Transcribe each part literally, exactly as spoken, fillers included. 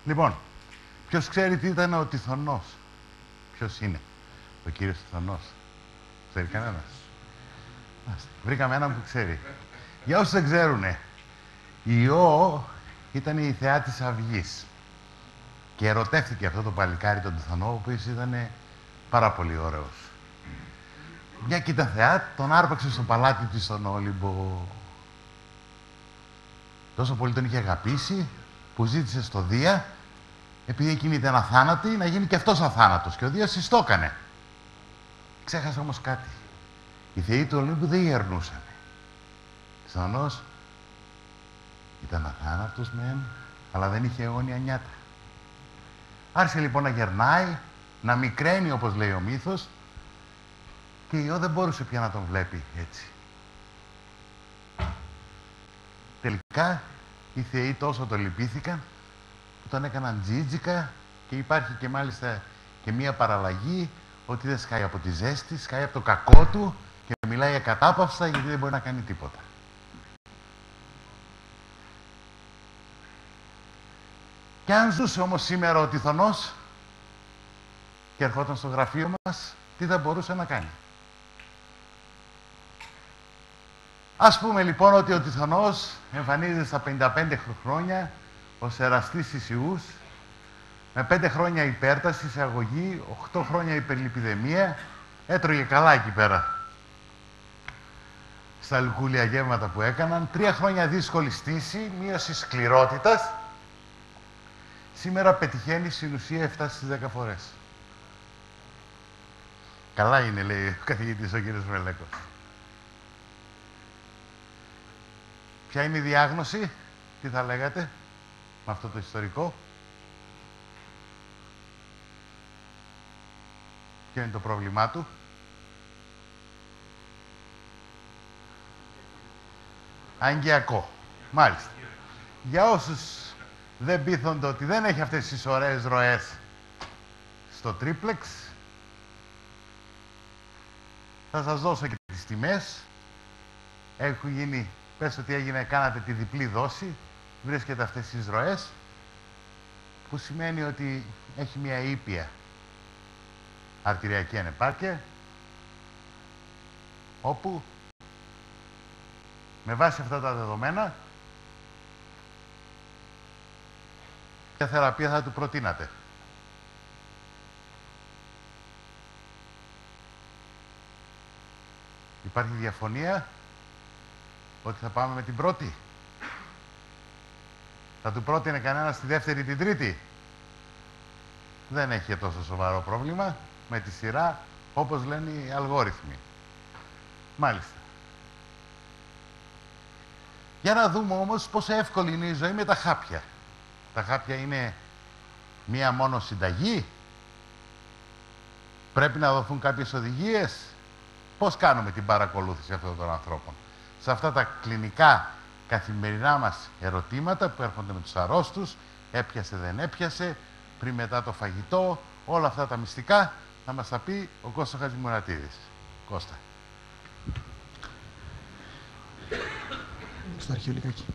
Λοιπόν, ποιος ξέρει τι ήταν ο Τιθωνός? Ποιος είναι ο κύριος Τιθωνός? Ξέρει κανένας? Βρήκαμε έναν που ξέρει. Για όσους δεν ξέρουνε, η Ιώ ήταν η θεά της αυγής. Και ερωτεύτηκε αυτό το παλικάρι τον Τιθωνό, ο οποίος ήταν πάρα πολύ ωραίος. Μια και ήταν θεά, τον άρπαξε στο παλάτι της στον Όλυμπο. Τόσο πολύ τον είχε αγαπήσει, που ζήτησε στο Δία, επειδή εκείνη ήταν αθάνατη, να γίνει και αυτός αθάνατος. Και ο Δίας της το έκανε. Ξέχασε όμως κάτι. Οι θεοί του Ολύμπου δεν γερνούσαν. Τιθωνός ήταν αθάνατος μεν, αλλά δεν είχε αιώνια νιάτα. Άρχισε λοιπόν να γερνάει, να μικραίνει όπως λέει ο μύθος, και η Ιώ δεν μπορούσε πια να τον βλέπει έτσι. Τελικά οι θεοί τόσο το λυπήθηκαν που τον έκαναν τζίτζικα, και υπάρχει και μάλιστα και μία παραλλαγή ότι δεν σκάει από τη ζέστη, σκάει από το κακό του και μιλάει ακατάπαυστα γιατί δεν μπορεί να κάνει τίποτα. Και αν ζούσε όμως σήμερα ο Τιθωνός και ερχόταν στο γραφείο μας, τι θα μπορούσε να κάνει? Ας πούμε λοιπόν ότι ο Τιθωνός εμφανίζεται στα πενήντα πέντε χρόνια ως εραστής της Ιούς, με πέντε χρόνια υπέρταση σε αγωγή, οκτώ χρόνια υπερλιπιδεμία, έτρωγε καλά εκεί πέρα στα λουκούλια γεύματα που έκαναν, τρία χρόνια δύσκολη στήση, μείωση σκληρότητας. Σήμερα πετυχαίνει στην ουσία εφτά στις δέκα φορές. Καλά είναι, λέει ο καθηγητής ο κύριος Μελέκος. Ποια είναι η διάγνωση, τι θα λέγατε, με αυτό το ιστορικό? Ποιο είναι το πρόβλημά του? Αγκιακό. Μάλιστα. Για όσους δεν πείθονται ότι δεν έχει αυτές τις ωραίες ροές στο τρίπλεξ, θα σας δώσω και τις τιμές. Έχουν γίνει, πες ότι έγινε, κάνατε τη διπλή δόση, βρίσκεται αυτές τις ροές, που σημαίνει ότι έχει μια ήπια αρτηριακή ανεπάρκεια, όπου με βάση αυτά τα δεδομένα, ποια θεραπεία θα του προτείνατε? Υπάρχει διαφωνία ότι θα πάμε με την πρώτη? Θα του πρότεινε κανένας τη δεύτερη ή την τρίτη? Δεν έχει τόσο σοβαρό πρόβλημα με τη σειρά, όπως λένε οι αλγόριθμοι. Μάλιστα. Για να δούμε όμως πόσο εύκολη είναι η ζωή με τα χάπια. Τα χάπια είναι μία μόνο συνταγή? Πρέπει να δοθούν κάποιες οδηγίες? Πώς κάνουμε την παρακολούθηση αυτών των ανθρώπων? Σε αυτά τα κλινικά καθημερινά μας ερωτήματα που έρχονται με τους αρρώστους, έπιασε, δεν έπιασε, πριν μετά το φαγητό, όλα αυτά τα μυστικά, θα μας τα πει ο Κώστας Χατζημουρατίδης. Κώστα. Στο αρχείο λιγάκι.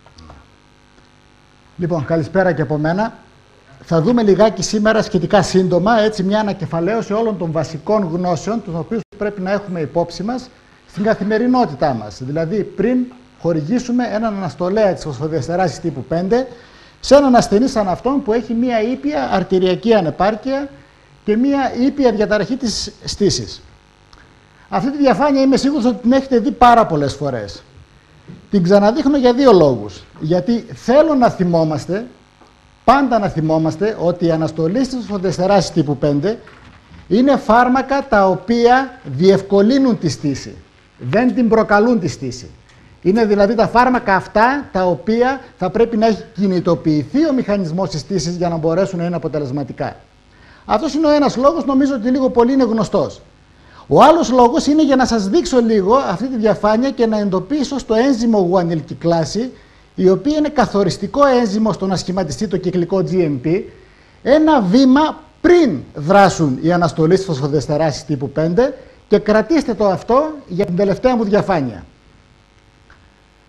Λοιπόν, καλησπέρα και από μένα. Θα δούμε λιγάκι σήμερα σχετικά σύντομα, έτσι, μια ανακεφαλαίωση όλων των βασικών γνώσεων, τους οποίους πρέπει να έχουμε υπόψη μας στην καθημερινότητά μας. Δηλαδή, πριν χορηγήσουμε έναν αναστολέα της φωσφοδιαστεράσης τύπου πέντε σε έναν ασθενή σαν αυτόν που έχει μια ήπια αρτηριακή ανεπάρκεια και μια ήπια διαταραχή της στήσης. Αυτή τη διαφάνεια είμαι σίγουρος ότι την έχετε δει πάρα πολλές φορές. Την ξαναδείχνω για δύο λόγους. Γιατί θέλω να θυμόμαστε, πάντα να θυμόμαστε, ότι η αναστολή της φωσφοδιαστεράσης τύπου πέντε είναι φάρμακα τα οποία διευκολύνουν τη στήση. Δεν την προκαλούν τη στήση. Είναι δηλαδή τα φάρμακα αυτά τα οποία θα πρέπει να έχει κινητοποιηθεί ο μηχανισμός της στήσης για να μπορέσουν να είναι αποτελεσματικά. Αυτός είναι ο ένας λόγος, νομίζω ότι λίγο πολύ είναι γνωστός. Ο άλλος λόγος είναι για να σας δείξω λίγο αυτή τη διαφάνεια και να εντοπίσω στο ένζυμο γουανιλκυκλάση, η οποία είναι καθοριστικό ένζυμο στο να σχηματιστεί το κυκλικό τζι εμ πι, ένα βήμα πριν δράσουν οι αναστολές της φωσφοδιαστεράσης τύπου πέντε, και κρατήστε το αυτό για την τελευταία μου διαφάνεια.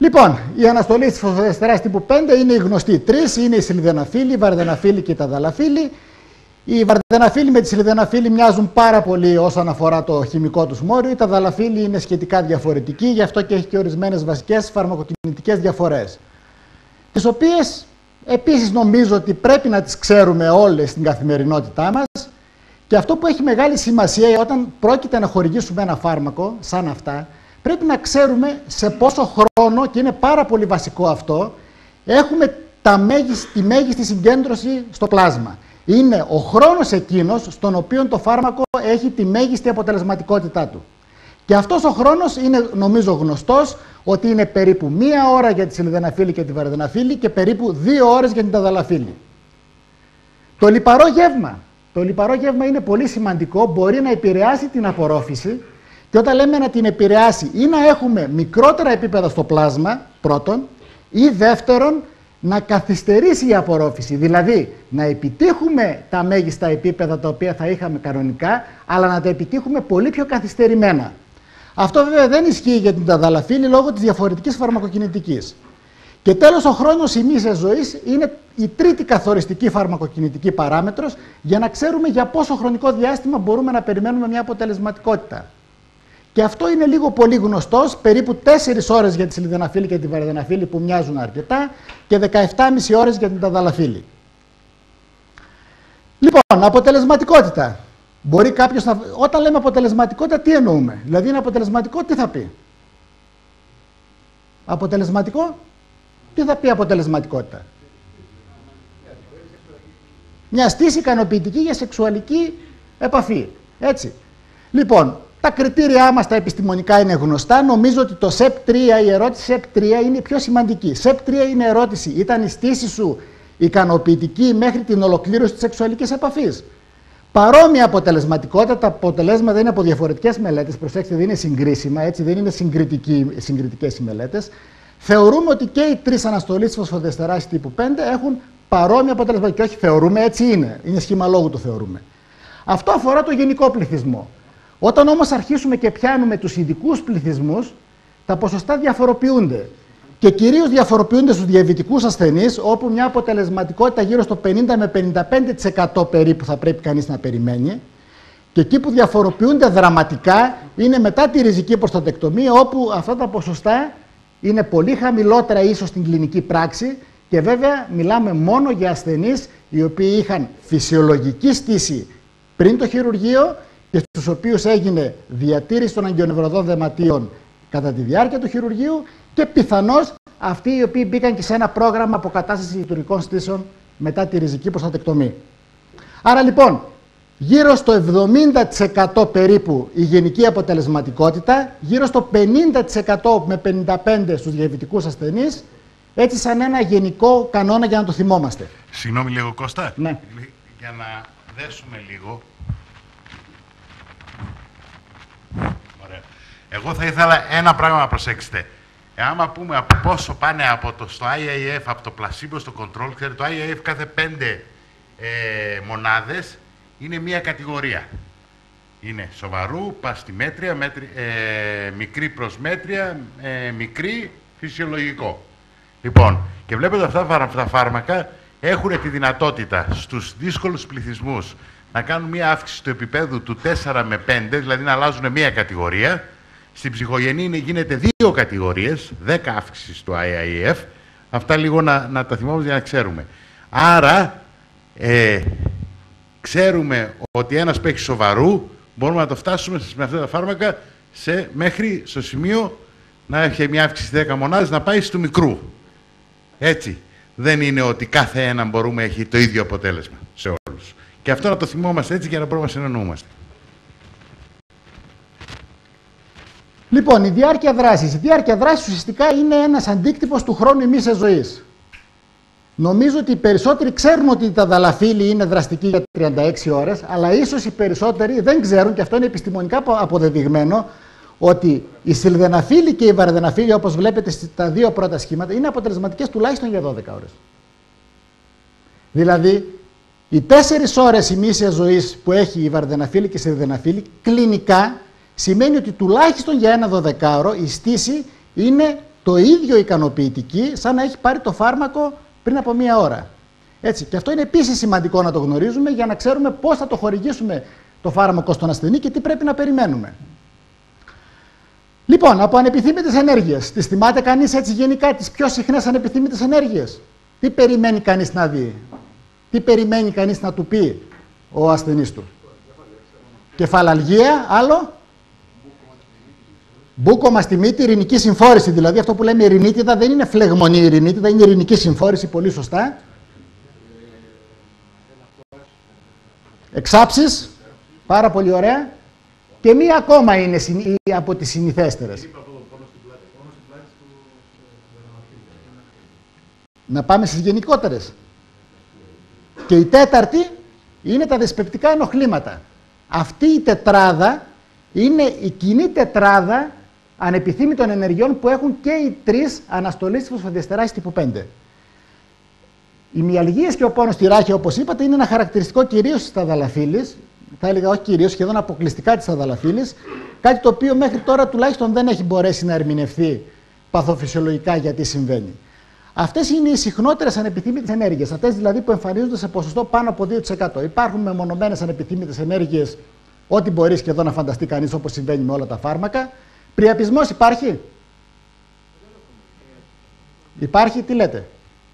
Λοιπόν, η αναστολή της φωσφοδιεστεράς τύπου πέντε είναι η γνωστή τρεις, είναι η σιλιδεναφίλη, η βαρδεναφίλη και η ταδαλαφίλη. Οι βαρδεναφίλοι με τη σιλιδεναφίλη μοιάζουν πάρα πολύ όσον αφορά το χημικό τους μόριο. Η ταδαλαφίλη είναι σχετικά διαφορετική, γι' αυτό και έχει και ορισμένες βασικές φαρμακοκινητικές διαφορές, τις οποίες επίσης νομίζω ότι πρέπει να τις ξέρουμε όλες στην καθημερινότητά μας. Και αυτό που έχει μεγάλη σημασία όταν πρόκειται να χορηγήσουμε ένα φάρμακο σαν αυτά, πρέπει να ξέρουμε σε πόσο χρόνο, και είναι πάρα πολύ βασικό αυτό, έχουμε τα μέγιστη, τη μέγιστη συγκέντρωση στο πλάσμα. Είναι ο χρόνος εκείνος στον οποίο το φάρμακο έχει τη μέγιστη αποτελεσματικότητά του. Και αυτός ο χρόνος είναι, νομίζω, γνωστός, ότι είναι περίπου μία ώρα για τη σιλιδεναφίλη και τη βαρδεναφίλη και περίπου δύο ώρες για την ταδαλαφίλη. Το λιπαρό γεύμα. Το λιπαρό γεύμα είναι πολύ σημαντικό, μπορεί να επηρεάσει την απορρόφηση, και όταν λέμε να την επηρεάσει ή να έχουμε μικρότερα επίπεδα στο πλάσμα, πρώτον, ή δεύτερον, να καθυστερήσει η απορρόφηση, δηλαδή να επιτύχουμε τα μέγιστα επίπεδα τα οποία θα είχαμε κανονικά, αλλά να τα επιτύχουμε πολύ πιο καθυστερημένα. Αυτό βέβαια δεν ισχύει για την ταδαλαφίλη λόγω της διαφορετικής φαρμακοκινητικής. Και τέλος, ο χρόνος ημίσιας ζωής είναι η τρίτη καθοριστική φαρμακοκινητική παράμετρος για να ξέρουμε για πόσο χρονικό διάστημα μπορούμε να περιμένουμε μια αποτελεσματικότητα. Και αυτό είναι λίγο πολύ γνωστός, περίπου τέσσερις ώρες για τη σιλιδεναφίλη και τη βαρδεναφίλη που μοιάζουν αρκετά και δεκαεπτά και μισή ώρες για την ταδαλαφίλη. Λοιπόν, αποτελεσματικότητα. Μπορεί κάποιος να... Όταν λέμε αποτελεσματικότητα, τι εννοούμε? Δηλαδή, είναι αποτελεσματικό, τι θα πει? Αποτελεσματικό, τι θα πει αποτελεσματικότητα? Μια στήση ικανοποιητική για σεξουαλική επαφή. Έτσι. Λοιπόν, τα κριτήριά μας τα επιστημονικά είναι γνωστά. Νομίζω ότι το ΣΕΠ τρία, η ερώτηση ΣΕΠ τρία είναι η πιο σημαντική. ΣΕΠ τρία είναι ερώτηση. Ήταν η στήση σου ικανοποιητική μέχρι την ολοκλήρωση της σεξουαλικής επαφής? Παρόμοια αποτελεσματικότητα, τα αποτελέσματα είναι από διαφορετικές μελέτες. Προσέξτε, δεν είναι συγκρίσιμα, έτσι, δεν είναι συγκριτικές οι μελέτες. Θεωρούμε ότι και οι τρεις αναστολές της φωσφοδιεστεράς τύπου πέντε έχουν παρόμοια αποτελέσματα. Και όχι θεωρούμε, έτσι είναι. Είναι σχήμα λόγου το θεωρούμε. Αυτό αφορά το γενικό πληθυσμό. Όταν όμως αρχίσουμε και πιάνουμε τους ειδικούς πληθυσμούς, τα ποσοστά διαφοροποιούνται. Και κυρίως διαφοροποιούνται στους διαβητικούς ασθενείς, όπου μια αποτελεσματικότητα γύρω στο πενήντα με πενήντα πέντε τοις εκατό περίπου θα πρέπει κανείς να περιμένει. Και εκεί που διαφοροποιούνται δραματικά είναι μετά τη ριζική προστατεκτομία, όπου αυτά τα ποσοστά είναι πολύ χαμηλότερα ίσως στην κλινική πράξη, και βέβαια μιλάμε μόνο για ασθενείς οι οποίοι είχαν φυσιολογική στήση πριν το χειρουργείο και στους οποίους έγινε διατήρηση των αγκιονευρωτών δεματίων κατά τη διάρκεια του χειρουργείου, και πιθανώς αυτοί οι οποίοι μπήκαν και σε ένα πρόγραμμα αποκατάστασης λειτουργικών στήσεων μετά τη ριζική προστατεκτομή. Άρα λοιπόν, γύρω στο εβδομήντα τοις εκατό περίπου η γενική αποτελεσματικότητα, γύρω στο πενήντα τοις εκατό με πενήντα πέντε τοις εκατό στους διαβητικούς ασθενείς, έτσι σαν ένα γενικό κανόνα για να το θυμόμαστε. Συγγνώμη λίγο, Κώστα. Ναι. Για να δέσουμε λίγο. Ωραία. Εγώ θα ήθελα ένα πράγμα να προσέξετε. Άμα πούμε από πόσο πάνε από το, στο άι έι εφ, από το πλασίμπο στο control, ξέρετε, το άι έι εφ κάθε πέντε ε, μονάδες είναι μία κατηγορία. Είναι σοβαρού, πας στη μέτρια, μέτρη, ε, μικρή προσμέτρια, ε, μικρή, φυσιολογικό. Λοιπόν, και βλέπετε αυτά τα φάρμακα έχουν τη δυνατότητα στους δύσκολους πληθυσμούς να κάνουν μία αύξηση του επίπεδου του τέσσερα με πέντε, δηλαδή να αλλάζουν μία κατηγορία. Στην ψυχογενή γίνεται δύο κατηγορίες, δέκα αύξηση του άι έι εφ. Αυτά λίγο να, να τα θυμόμαστε για να ξέρουμε. Άρα, ε, ξέρουμε ότι ένας που έχει σοβαρού, μπορούμε να το φτάσουμε με αυτά τα φάρμακα σε, μέχρι στο σημείο να έχει μια αύξηση δέκα μονάδες, να πάει στο μικρού. Έτσι. Δεν είναι ότι κάθε έναν μπορούμε έχει το ίδιο αποτέλεσμα σε όλους. Και αυτό να το θυμόμαστε έτσι για να μπορούμε να συνεννοούμαστε. Λοιπόν, η διάρκεια δράσης. Η διάρκεια δράσης ουσιαστικά είναι ένας αντίκτυπος του χρόνου ημίσιας ζωής. Νομίζω ότι οι περισσότεροι ξέρουν ότι η ταδαλαφίλη είναι δραστική για τριάντα έξι ώρες, αλλά ίσως οι περισσότεροι δεν ξέρουν, και αυτό είναι επιστημονικά αποδεδειγμένο, ότι η σιλδεναφίλη και η βαρδεναφίλη, όπως βλέπετε στα δύο πρώτα σχήματα, είναι αποτελεσματικές τουλάχιστον για δώδεκα ώρες. Δηλαδή, οι τέσσερις ώρες ημίσιας ζωής που έχει η βαρδεναφίλη και η σιλδεναφίλη, κλινικά σημαίνει ότι τουλάχιστον για ένα δωδεκάωρο η στήση είναι το ίδιο ικανοποιητική σαν να έχει πάρει το φάρμακο πριν από μία ώρα. Έτσι. Και αυτό είναι επίσης σημαντικό να το γνωρίζουμε για να ξέρουμε πώς θα το χορηγήσουμε το φάρμακο στον ασθενή και τι πρέπει να περιμένουμε. Λοιπόν, από ανεπιθύμητες ενέργειες. Τις θυμάται κανείς έτσι γενικά τις πιο συχνές ανεπιθύμητες ενέργειες? Τι περιμένει κανείς να δει? Τι περιμένει κανείς να του πει ο ασθενής του? Κεφαλαλγία, άλλο. Μπούκομα στη μύτη, ειρηνική συμφόρηση. Δηλαδή αυτό που λέμε ειρηνίτιδα δεν είναι φλεγμονή ειρηνίτιδα, είναι ειρηνική συμφόρηση, πολύ σωστά. Εξάψεις, πάρα πολύ ωραία. Και μία ακόμα είναι από τις συνηθέστερες. Να πάμε στις γενικότερες. Και η τέταρτη είναι τα δυσπεπτικά ενοχλήματα. Αυτή η τετράδα είναι η κοινή τετράδα ανεπιθύμητων ενεργειών που έχουν και οι τρεις αναστολής της φωσφοδιεστεράσης τύπου πέντε. Οι μυαλγίες και ο πόνος στη ράχη, όπως είπατε, είναι ένα χαρακτηριστικό κυρίως της ταδαλαφίλης. Θα έλεγα όχι κυρίως, σχεδόν αποκλειστικά της ταδαλαφίλης. Κάτι το οποίο μέχρι τώρα τουλάχιστον δεν έχει μπορέσει να ερμηνευθεί παθοφυσιολογικά γιατί συμβαίνει. Αυτές είναι οι συχνότερες ανεπιθύμητες ενέργειες. Αυτές δηλαδή που εμφανίζονται σε ποσοστό πάνω από δύο τοις εκατό. Υπάρχουν μεμονωμένες ανεπιθύμητες ενέργειες, ό,τι μπορεί σχεδόν να φανταστεί κανείς, όπως συμβαίνει με όλα τα φάρμακα. Πριαπισμός υπάρχει? Υπάρχει, τι λέτε?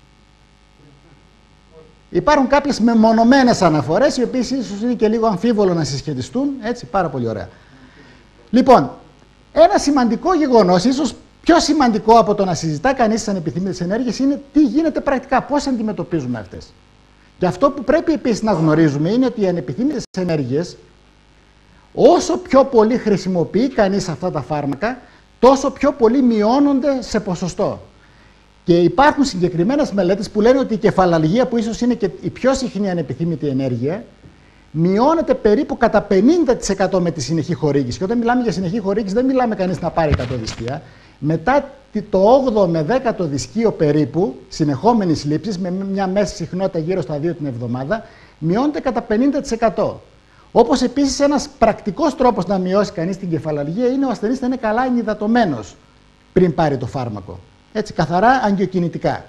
Υπάρχουν κάποιες μεμονωμένες αναφορές, οι οποίες ίσως είναι και λίγο αμφίβολο να συσχετιστούν. Έτσι, πάρα πολύ ωραία. Λοιπόν, ένα σημαντικό γεγονός, ίσως πιο σημαντικό από το να συζητά κανείς τις ανεπιθύμητες ενέργειες, είναι τι γίνεται πρακτικά, πώς αντιμετωπίζουμε αυτές. Και αυτό που πρέπει επίσης να γνωρίζουμε είναι ότι οι ανεπιθύμητες ενέργειες, όσο πιο πολύ χρησιμοποιεί κανείς αυτά τα φάρμακα, τόσο πιο πολύ μειώνονται σε ποσοστό. Και υπάρχουν συγκεκριμένες μελέτες που λένε ότι η κεφαλαλγία, που ίσως είναι και η πιο συχνή ανεπιθύμητη ενέργεια, μειώνεται περίπου κατά πενήντα τοις εκατό με τη συνεχή χορήγηση. Και όταν μιλάμε για συνεχή χορήγηση, δεν μιλάμε κανείς να πάρει εκατό δισκία. Μετά το όγδοο με δέκατο δισκείο περίπου συνεχόμενης λήψης, με μια μέση συχνότητα γύρω στα δύο την εβδομάδα, μειώνεται κατά πενήντα τοις εκατό. Όπως επίσης ένας πρακτικός τρόπος να μειώσει κανείς την κεφαλαλγία είναι ο ασθενής να είναι καλά ενυδατωμένος πριν πάρει το φάρμακο. Έτσι, καθαρά αγκιοκινητικά.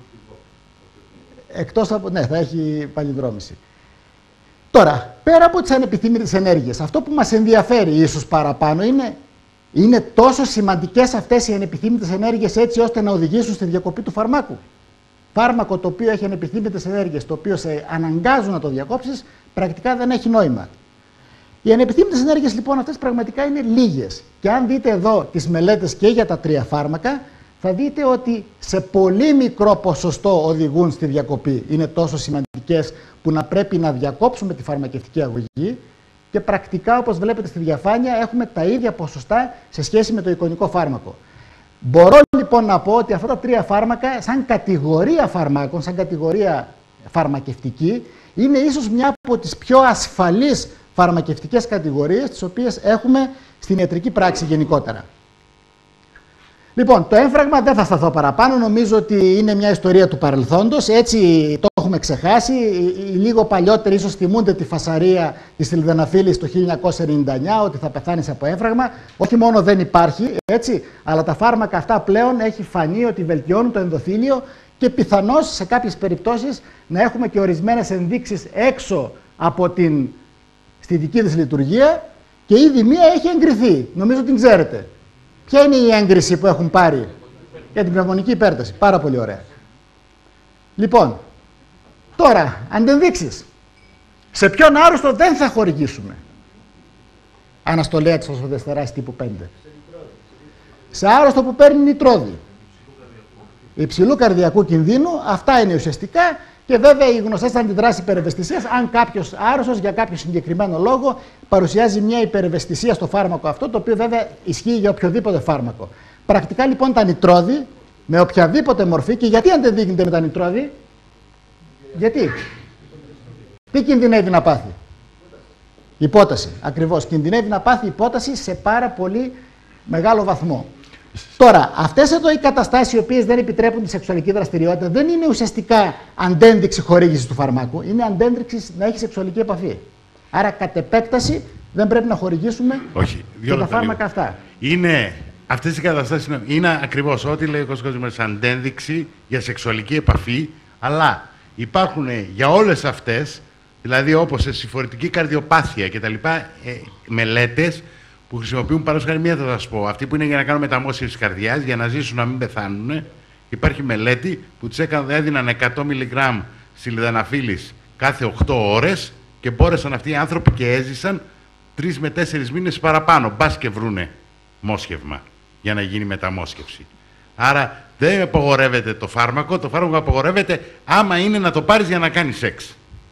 Εκτός από, ναι, θα έχει παλινδρόμηση. Τώρα, πέρα από τις ανεπιθύμητες ενέργειες, αυτό που μας ενδιαφέρει ίσως παραπάνω είναι, είναι τόσο σημαντικές αυτές οι ανεπιθύμητες ενέργειες έτσι ώστε να οδηγήσουν στη διακοπή του φαρμάκου. Φάρμακο το οποίο έχει ανεπιθύμητες ενέργειες, το οποίο σε αναγκάζουν να το διακόψεις, πρακτικά δεν έχει νόημα. Οι ανεπιθύμητες ενέργειες λοιπόν αυτές πραγματικά είναι λίγες. Και αν δείτε εδώ τις μελέτες και για τα τρία φάρμακα, θα δείτε ότι σε πολύ μικρό ποσοστό οδηγούν στη διακοπή. Είναι τόσο σημαντικές που να πρέπει να διακόψουμε τη φαρμακευτική αγωγή και πρακτικά, όπως βλέπετε στη διαφάνεια, έχουμε τα ίδια ποσοστά σε σχέση με το εικονικό φάρμακο. Μπορώ λοιπόν να πω ότι αυτά τα τρία φάρμακα, σαν κατηγορία φαρμάκων, σαν κατηγορία φαρμακευτική, είναι ίσως μια από τις πιο ασφαλείς φαρμακευτικές κατηγορίες τις οποίες έχουμε στην ιατρική πράξη γενικότερα. Λοιπόν, το έμφραγμα δεν θα σταθώ παραπάνω, νομίζω ότι είναι μια ιστορία του παρελθόντος, έτσι το έχουμε ξεχάσει. Οι λίγο παλιότεροι ίσως θυμούνται τη φασαρία της Σιλδεναφίλης το χίλια εννιακόσια ενενήντα εννιά, ότι θα πεθάνεις από έμφραγμα. Όχι μόνο δεν υπάρχει, έτσι, αλλά τα φάρμακα αυτά πλέον έχει φανεί ότι βελτιώνουν το ενδοθήλιο και πιθανώς σε κάποιες περιπτώσεις να έχουμε και ορισμένες ενδείξεις έξω από την στη δική της λειτουργία και ήδη μία έχει εγκριθεί. Νομίζω την ξέρετε. Ποια είναι η έγκριση που έχουν πάρει για την πνευμονική υπέρταση? Πάρα πολύ ωραία. Λοιπόν, τώρα, αντενδείξεις. Σε ποιον άρρωστο δεν θα χορηγήσουμε αναστολέα της φωσφοδιεστεράσης τύπου πέντε? Σε άρρωστο που παίρνει νητρόδι. Υψηλού καρδιακού κινδύνου, αυτά είναι ουσιαστικά. Και βέβαια οι γνωστές αντιδράσεις υπερευαισθησίας, αν κάποιος άρρωστος για κάποιο συγκεκριμένο λόγο παρουσιάζει μια υπερευαισθησία στο φάρμακο αυτό, το οποίο βέβαια ισχύει για οποιοδήποτε φάρμακο. Πρακτικά λοιπόν τα νητρόδι, με οποιαδήποτε μορφή, και γιατί αντεδείκνυται με τα νητρόδι? Γιατί? Τι κινδυνεύει να πάθει? Υπόταση. Ακριβώς. Κινδυνεύει να πάθει υπόταση σε πάρα πολύ μεγάλο βαθμό. Τώρα, αυτές εδώ οι καταστάσεις οι οποίες δεν επιτρέπουν τη σεξουαλική δραστηριότητα δεν είναι ουσιαστικά αντένδειξη χορήγησης του φαρμάκου, είναι αντένδειξη να έχει σεξουαλική επαφή. Άρα, κατ' επέκταση, δεν πρέπει να χορηγήσουμε Όχι, και τα φάρμακα λίγο. αυτά. Είναι Αυτές οι καταστάσεις είναι, είναι ακριβώς ό,τι λέει ο Κώστας αντένδειξη για σεξουαλική επαφή, αλλά υπάρχουν για όλες αυτές, δηλαδή όπως σε συμφορητική καρδιοπάθεια κτλ. Ε, μελέτες που χρησιμοποιούν παραδείγματος χάρη, μία θα σας πω, αυτή που είναι για να κάνουν μεταμόσχευση της καρδιάς, για να ζήσουν να μην πεθάνουν. Υπάρχει μελέτη που τους έδιναν εκατό μιλιγκράμμ σιλιδαναφύλλης κάθε οκτώ ώρες και μπόρεσαν αυτοί οι άνθρωποι και έζησαν τρεις με τέσσερις μήνες παραπάνω. Μπας και βρούνε μόσχευμα για να γίνει μεταμόσχευση. Άρα δεν απαγορεύεται το φάρμακο, το φάρμακο απαγορεύεται άμα είναι να το πάρεις για να κάνεις σεξ.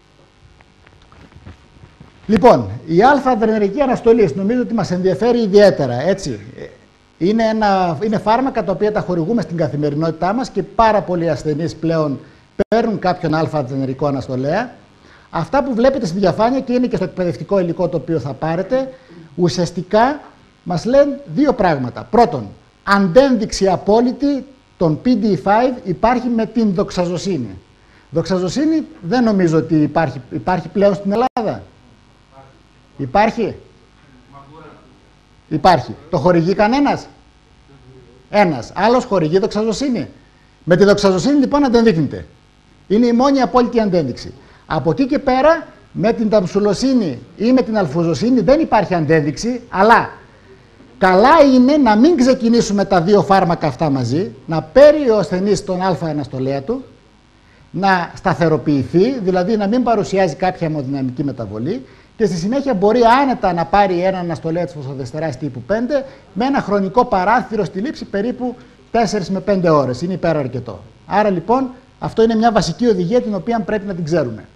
Λοιπόν, η αλφα-αδρενερική αναστολή νομίζω ότι μας ενδιαφέρει ιδιαίτερα, έτσι. Είναι, ένα, είναι φάρμακα τα οποία τα χορηγούμε στην καθημερινότητά μας και πάρα πολλοί ασθενείς πλέον παίρνουν κάποιον αλφα-αδρενερικό αναστολέα. Αυτά που βλέπετε στη διαφάνεια και είναι και στο εκπαιδευτικό υλικό το οποίο θα πάρετε, ουσιαστικά μας λένε δύο πράγματα. Πρώτον, αντένδειξη απόλυτη των πι ντι φάιβ υπάρχει με την δοξαζοσίνη. Δοξαζοσίνη δεν νομίζω ότι υπάρχει, υπάρχει πλέον στην Ελλάδα. Υπάρχει. Υπάρχει. Το χορηγεί κανένας. Ένας. Άλλος χορηγεί δοξαζοσίνη. Με τη δοξαζοσίνη λοιπόν αντενδείκνυται. Είναι η μόνη απόλυτη αντένδειξη. Από εκεί και πέρα με την ταμσουλοσίνη ή με την αλφουζοσίνη δεν υπάρχει αντένδειξη, αλλά καλά είναι να μην ξεκινήσουμε τα δύο φάρμακα αυτά μαζί, να παίρνει ο ασθενής τον α αναστολέα του, να σταθεροποιηθεί, δηλαδή να μην παρουσιάζει κάποια αιμοδυναμική μεταβολή και στη συνέχεια μπορεί άνετα να πάρει ένα αναστολέα της φωσφοδεστεράς τύπου πέντε με ένα χρονικό παράθυρο στη λήψη περίπου τέσσερις με πέντε ώρες. Είναι υπεραρκετό. Άρα λοιπόν αυτό είναι μια βασική οδηγία την οποία πρέπει να την ξέρουμε.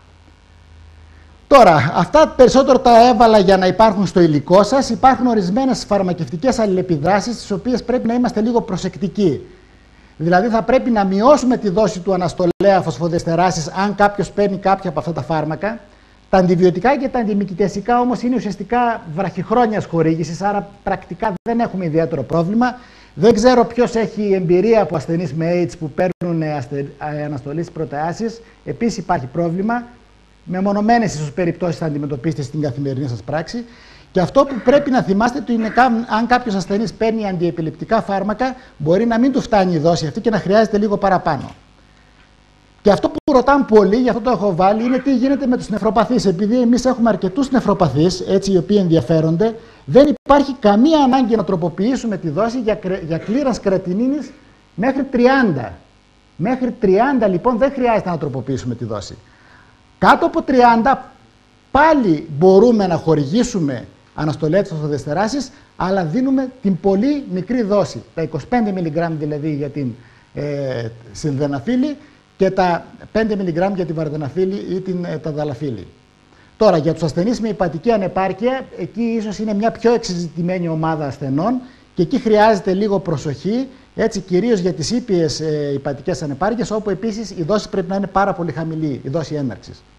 Τώρα, αυτά περισσότερο τα έβαλα για να υπάρχουν στο υλικό σας. Υπάρχουν ορισμένες φαρμακευτικές αλληλεπιδράσεις, τις οποίες πρέπει να είμαστε λίγο προσεκτικοί. Δηλαδή, θα πρέπει να μειώσουμε τη δόση του αναστολέα φωσφοδεστεράσης αν κάποιος παίρνει κάποια από αυτά τα φάρμακα. Τα αντιβιωτικά και τα αντιμικητεσικά όμως είναι ουσιαστικά βραχυχρόνιας χορήγησης, άρα πρακτικά δεν έχουμε ιδιαίτερο πρόβλημα. Δεν ξέρω ποιος έχει εμπειρία από ασθενείς με έιτς που παίρνουν αναστολής πρωτεάσης. Επίσης υπάρχει πρόβλημα. Μεμονωμένες ίσως περιπτώσεις θα αντιμετωπίσετε στην καθημερινή σας πράξη. Και αυτό που πρέπει να θυμάστε είναι αν κάποιος ασθενής παίρνει αντιεπιληπτικά φάρμακα, μπορεί να μην του φτάνει η δόση αυτή και να χρειάζεται λίγο παραπάνω. Και αυτό που ρωτάνε πολλοί, γι' αυτό το έχω βάλει, είναι τι γίνεται με τους νεφροπαθείς. Επειδή εμείς έχουμε αρκετούς νεφροπαθείς, έτσι οι οποίοι ενδιαφέρονται, δεν υπάρχει καμία ανάγκη να τροποποιήσουμε τη δόση για, για κλήρανση κρατινίνης μέχρι τριάντα. Μέχρι τριάντα λοιπόν δεν χρειάζεται να τροποποιήσουμε τη δόση. Κάτω από τριάντα πάλι μπορούμε να χορηγήσουμε αναστολέα της φωσφοδεστεράσης, αλλά δίνουμε την πολύ μικρή δόση. Τα είκοσι πέντε μιλιγκράμμ δηλαδή για την ε, σιλδεναφύλλη και τα πέντε μιλιγκράμμ για την βαρδεναφύλλη ή την ε, ταδαλαφύλλη. Τώρα, για τους ασθενείς με υπατική ανεπάρκεια, εκεί ίσως είναι μια πιο εξεζητημένη ομάδα ασθενών και εκεί χρειάζεται λίγο προσοχή, έτσι κυρίως για τις ήπιες ε, υπατικές ανεπάρκειες, όπου επίσης η δόση πρέπει να είναι πάρα πολύ χαμηλή, η δόση έναρξης.